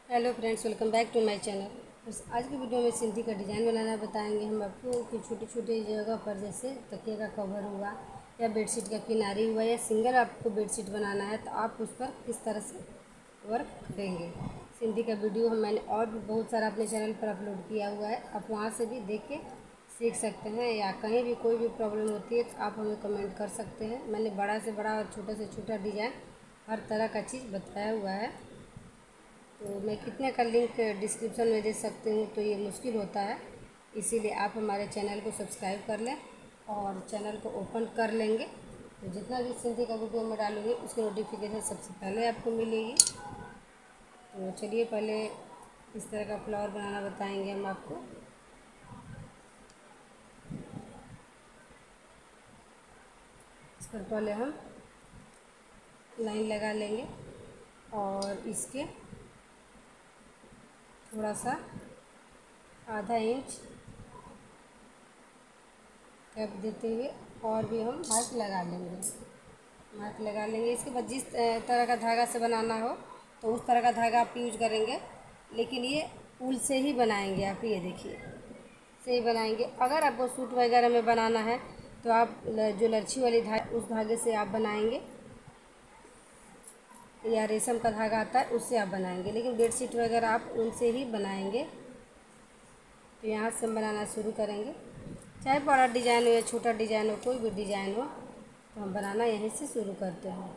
Hello friends, welcome back to my channel. बस आज की वीडियो में सिंधी का डिज़ाइन बनाना बताएंगे हम आपको कि छोटी छोटी जगह पर जैसे तकिए का कवर हुआ या बेडशीट का किनारी हुआ या सिंगल आपको बेडशीट बनाना है तो आप उस पर किस तरह से वर्क करेंगे। सिंधी का वीडियो मैंने और भी बहुत सारा अपने चैनल पर अपलोड किया हुआ है, आप वहाँ से भी देख के सीख सकते हैं। या कहीं भी कोई भी प्रॉब्लम होती है तो आप हमें कमेंट कर सकते हैं। मैंने बड़ा से बड़ा और छोटा से छोटा डिज़ाइन हर तरह का चीज़ बताया हुआ है, तो मैं कितने का लिंक डिस्क्रिप्शन में दे सकती हूँ तो ये मुश्किल होता है। इसीलिए आप हमारे चैनल को सब्सक्राइब कर लें और चैनल को ओपन कर लेंगे तो जितना भी सिंधी का वीडियो मैं डालूँगी उसकी नोटिफिकेशन सबसे पहले आपको मिलेगी। तो चलिए पहले इस तरह का फ्लावर बनाना बताएंगे हम आपको। इस पर पहले हम लाइन लगा लेंगे और इसके थोड़ा सा आधा इंच कैप देते हुए और भी हम मार्क लगा लेंगे। इसके बाद जिस तरह का धागा से बनाना हो तो उस तरह का धागा आप यूज करेंगे, लेकिन ये ऊल से ही बनाएंगे। आप ये देखिए से ही बनाएंगे। अगर आपको सूट वगैरह में बनाना है तो आप जो लच्छी वाली उस धागे से आप बनाएंगे या रेशम का धागा आता है उससे आप बनाएंगे, लेकिन बेडशीट वगैरह आप उनसे ही बनाएंगे। तो यहाँ से हम बनाना शुरू करेंगे, चाहे बड़ा डिज़ाइन हो या छोटा डिज़ाइन हो, कोई भी डिज़ाइन हो तो हम बनाना यहीं से शुरू करते हैं।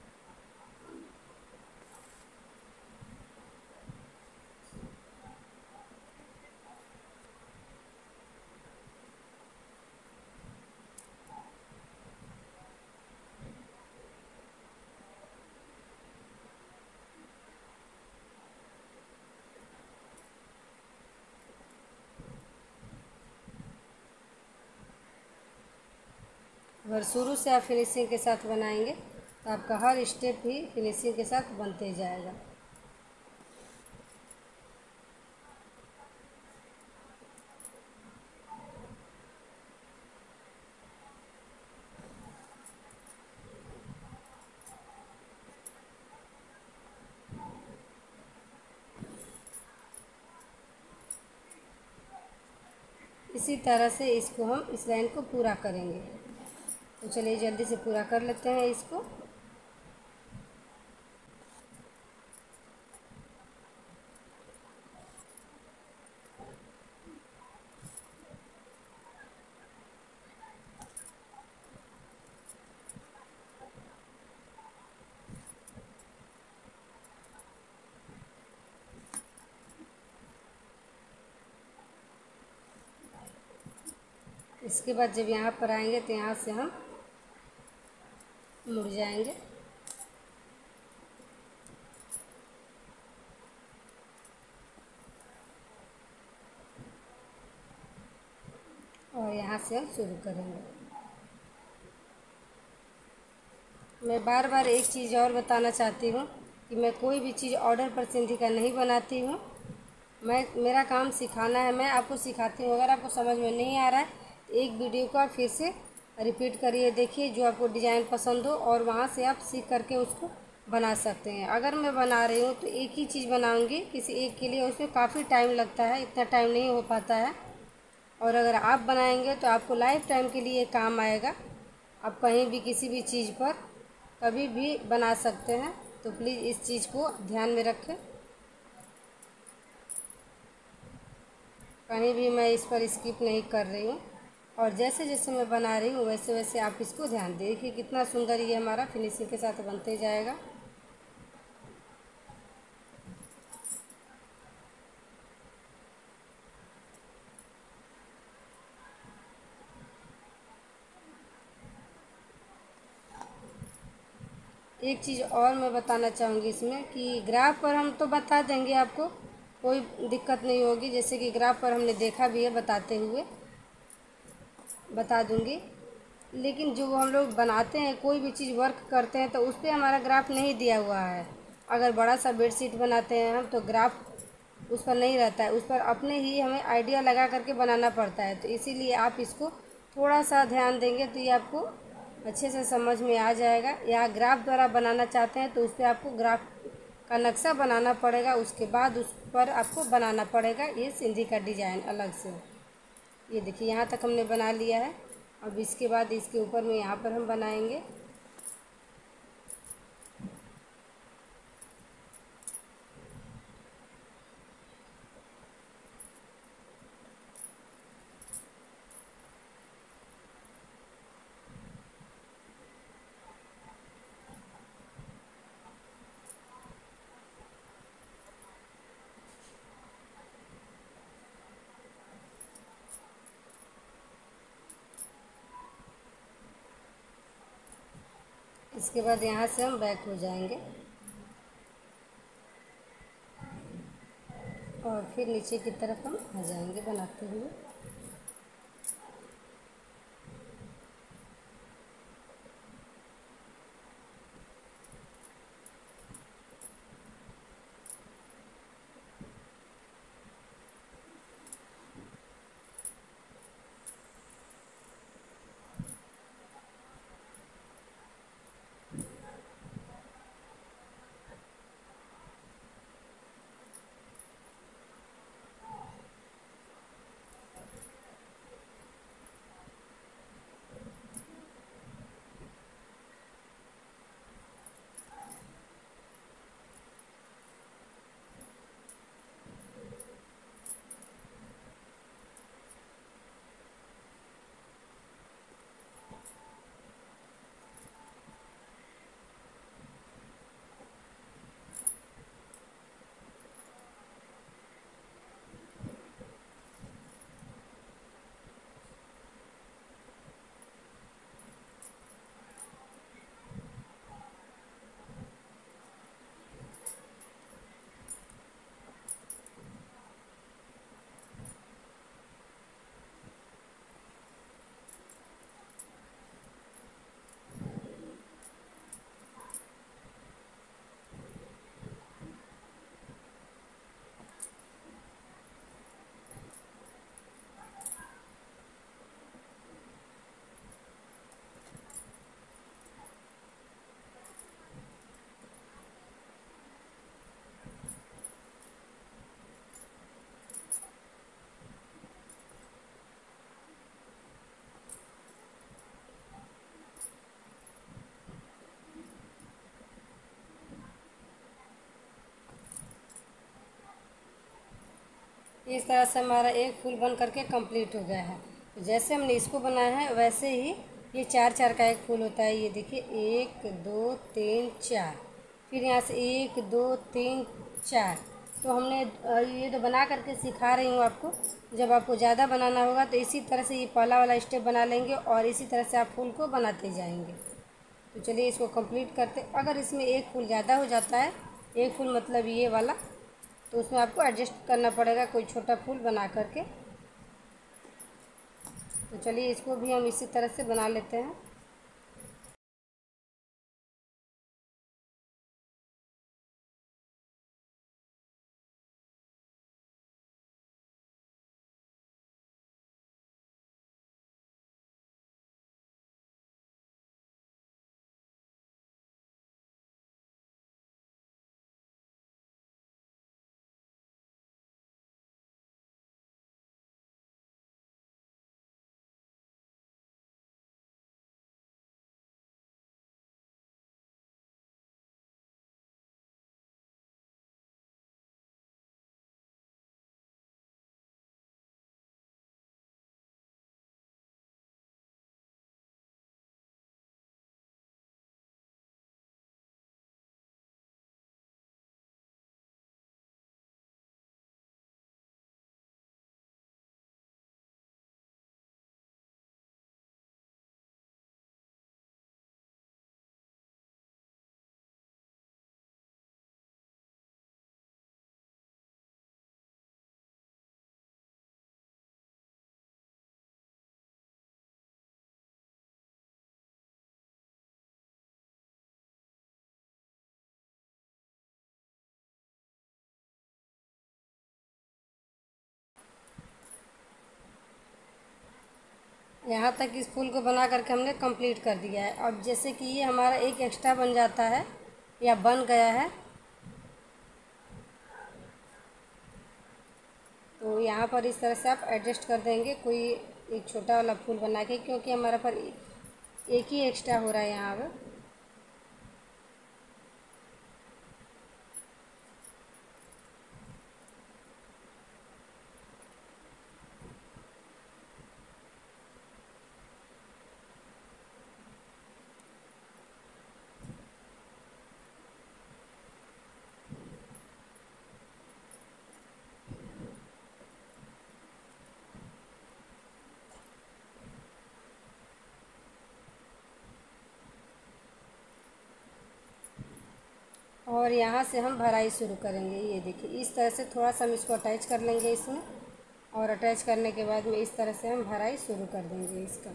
अगर शुरू से आप फिनिशिंग के साथ बनाएंगे तो आपका हर स्टेप ही फिनिशिंग के साथ बनते जाएगा। इसी तरह से इसको हम इस लाइन को पूरा करेंगे। तो चलिए जल्दी से पूरा कर लेते हैं इसको। इसके बाद जब यहाँ पर आएंगे तो यहाँ से हम मुड़ जाएंगे और यहाँ से हम शुरू करेंगे। मैं बार बार एक चीज़ और बताना चाहती हूँ कि मैं कोई भी चीज़ ऑर्डर पर सिंधी का नहीं बनाती हूँ। मेरा काम सिखाना है, मैं आपको सिखाती हूँ। अगर आपको समझ में नहीं आ रहा है तो एक वीडियो को आप फिर से रिपीट करिए, देखिए जो आपको डिज़ाइन पसंद हो और वहाँ से आप सीख करके उसको बना सकते हैं। अगर मैं बना रही हूँ तो एक ही चीज़ बनाऊँगी किसी एक के लिए, उसमें काफ़ी टाइम लगता है, इतना टाइम नहीं हो पाता है। और अगर आप बनाएंगे तो आपको लाइफ टाइम के लिए काम आएगा। आप कहीं भी किसी भी चीज़ पर कभी भी बना सकते हैं, तो प्लीज़ इस चीज़ को ध्यान में रखें। कहीं भी मैं इस पर स्किप नहीं कर रही हूँ और जैसे जैसे मैं बना रही हूँ वैसे वैसे आप इसको ध्यान दें। देखिए कितना सुंदर ये हमारा फिनिशिंग के साथ बनते जाएगा। एक चीज़ और मैं बताना चाहूँगी इसमें कि ग्राफ पर हम तो बता देंगे, आपको कोई दिक्कत नहीं होगी। जैसे कि ग्राफ पर हमने देखा भी है, बताते हुए बता दूँगी। लेकिन जो हम लोग बनाते हैं, कोई भी चीज़ वर्क करते हैं तो उस पर हमारा ग्राफ नहीं दिया हुआ है। अगर बड़ा सा बेडशीट बनाते हैं हम तो ग्राफ उस पर नहीं रहता है, उस पर अपने ही हमें आइडिया लगा करके बनाना पड़ता है। तो इसीलिए आप इसको थोड़ा सा ध्यान देंगे तो ये आपको अच्छे से समझ में आ जाएगा। या ग्राफ द्वारा बनाना चाहते हैं तो उस पर आपको ग्राफ का नक्शा बनाना पड़ेगा, उसके बाद उस पर आपको बनाना पड़ेगा ये सिंधी का डिज़ाइन अलग से। ये देखिए यहाँ तक हमने बना लिया है। अब इसके बाद इसके ऊपर में यहाँ पर हम बनाएंगे। इसके बाद यहाँ से हम बैक हो जाएंगे और फिर नीचे की तरफ हम आ जाएंगे बनाते हुए। इस तरह से हमारा एक फूल बन करके कंप्लीट हो गया है। तो जैसे हमने इसको बनाया है वैसे ही ये चार चार का एक फूल होता है। ये देखिए 1 2 3 4, फिर यहाँ से 1 2 3 4। तो हमने ये तो बना करके सिखा रही हूँ आपको। जब आपको ज़्यादा बनाना होगा तो इसी तरह से ये पहला वाला स्टेप बना लेंगे और इसी तरह से आप फूल को बनाते जाएंगे। तो चलिए इसको कंप्लीट करते। अगर इसमें एक फूल ज़्यादा हो जाता है, एक फूल मतलब ये वाला, तो उसमें आपको एडजस्ट करना पड़ेगा कोई छोटा फूल बना करके। तो चलिए इसको भी हम इसी तरह से बना लेते हैं। यहाँ तक इस फूल को बना करके हमने कंप्लीट कर दिया है। अब जैसे कि ये हमारा एक एक्स्ट्रा बन जाता है या बन गया है, तो यहाँ पर इस तरह से आप एडजस्ट कर देंगे कोई एक छोटा वाला फूल बना के, क्योंकि हमारा पर एक ही एक्स्ट्रा हो रहा है यहाँ पर। और यहाँ से हम भराई शुरू करेंगे। ये देखिए इस तरह से थोड़ा सा हम इसको अटैच कर लेंगे इसमें, और अटैच करने के बाद में इस तरह से हम भराई शुरू कर देंगे इसका।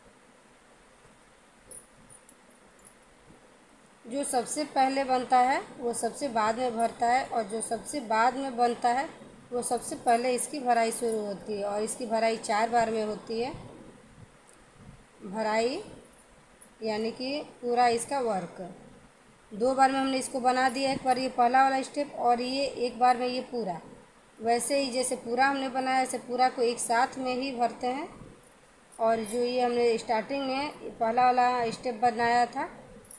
जो सबसे पहले बनता है वो सबसे बाद में भरता है, और जो सबसे बाद में बनता है वो सबसे पहले इसकी भराई शुरू होती है। और इसकी भराई 4 बार में होती है। भराई यानी कि पूरा इसका वर्क 2 बार में हमने इसको बना दिया। एक बार ये पहला वाला स्टेप, और ये एक बार में ये पूरा। वैसे ही जैसे पूरा हमने बनाया ऐसे पूरा को एक साथ में ही भरते हैं। और जो ये हमने स्टार्टिंग में पहला वाला स्टेप बनाया था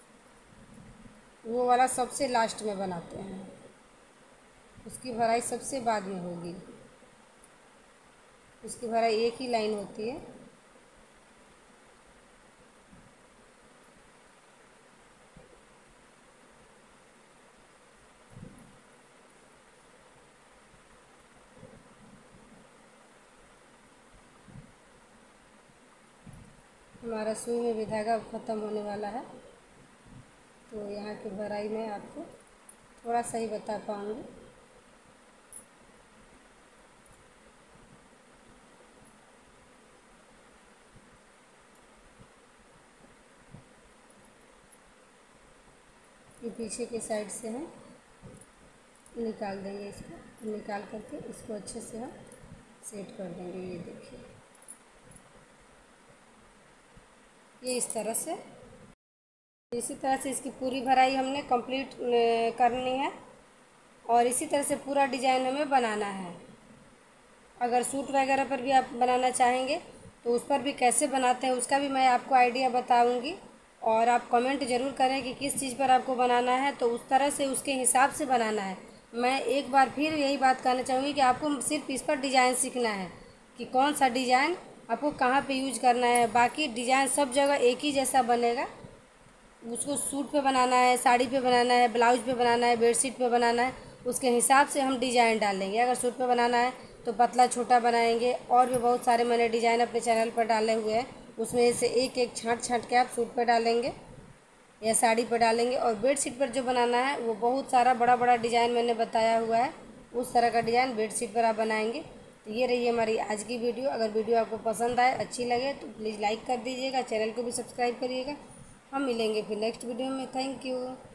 वो वाला सबसे लास्ट में बनाते हैं, उसकी भराई सबसे बाद में होगी। उसकी भराई एक ही लाइन होती है। हमारा सुई में भी धागा अब ख़त्म होने वाला है, तो यहाँ की भराई में आपको थोड़ा सा ही बता पाऊँगी। ये पीछे के साइड से हम निकाल देंगे इसको, निकाल करके इसको अच्छे से हम सेट कर देंगे। ये देखिए ये इस तरह से, इसी तरह से इसकी पूरी भराई हमने कंप्लीट करनी है। और इसी तरह से पूरा डिज़ाइन हमें बनाना है। अगर सूट वगैरह पर भी आप बनाना चाहेंगे तो उस पर भी कैसे बनाते हैं उसका भी मैं आपको आइडिया बताऊंगी। और आप कमेंट ज़रूर करें कि किस चीज़ पर आपको बनाना है, तो उस तरह से उसके हिसाब से बनाना है। मैं एक बार फिर यही बात कहना चाहूँगी कि आपको सिर्फ इस पर डिज़ाइन सीखना है कि कौन सा डिज़ाइन आपको कहाँ पे यूज करना है। बाकी डिज़ाइन सब जगह एक ही जैसा बनेगा। उसको सूट पे बनाना है, साड़ी पे बनाना है, ब्लाउज पे बनाना है, बेडशीट पे बनाना है, उसके हिसाब से हम डिज़ाइन डालेंगे। अगर सूट पे बनाना है तो पतला छोटा बनाएंगे। और भी बहुत सारे मैंने डिज़ाइन अपने चैनल पर डाले हुए हैं, उसमें से एक एक छाँट छाँट के आप सूट पे डालेंगे या साड़ी पर डालेंगे। और बेडशीट पर जो बनाना है वो बहुत सारा बड़ा बड़ा डिज़ाइन मैंने बताया हुआ है, उस तरह का डिज़ाइन बेडशीट पर आप बनाएंगे। तो ये रही हमारी आज की वीडियो। अगर वीडियो आपको पसंद आए, अच्छी लगे तो प्लीज़ लाइक कर दीजिएगा, चैनल को भी सब्सक्राइब करिएगा। हम मिलेंगे फिर नेक्स्ट वीडियो में। Thank you.